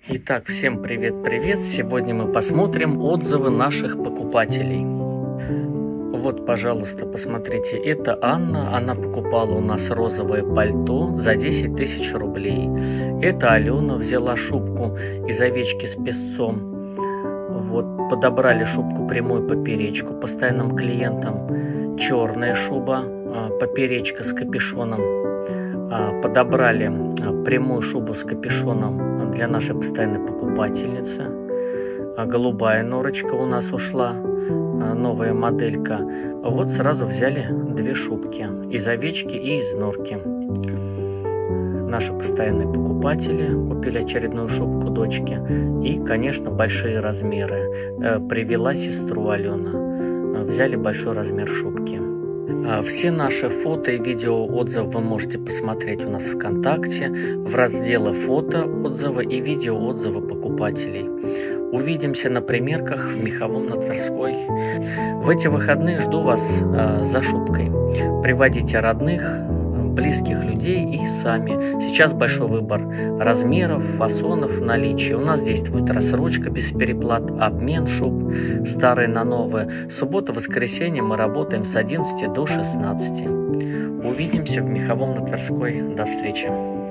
Итак, всем привет-привет! Сегодня мы посмотрим отзывы наших покупателей. Вот, пожалуйста, посмотрите, это Анна, она покупала у нас розовое пальто за 10 тысяч рублей. Это Алена взяла шубку из овечки с песцом. Вот, подобрали шубку прямую поперечку постоянным клиентам. Черная шуба, поперечка с капюшоном. Подобрали прямую шубу с капюшоном для нашей постоянной покупательницы. Голубая норочка у нас ушла, новая моделька. Вот сразу взяли две шубки из овечки и из норки. Наши постоянные покупатели купили очередную шубку дочке и, конечно, большие размеры. Привела сестру Алена, взяли большой размер шубки. Все наши фото и видео отзывы вы можете посмотреть у нас ВКонтакте в разделе фото отзывы и видео отзывы покупателей. Увидимся на примерках в Меховом на Тверской. В эти выходные жду вас за шубкой. Приводите родных, близких людей и сами. Сейчас большой выбор размеров, фасонов в наличии. У нас действует рассрочка без переплат, обмен шуб, старые на новые. Суббота, воскресенье мы работаем с 11 до 16. Увидимся в Меховом на Тверской. До встречи.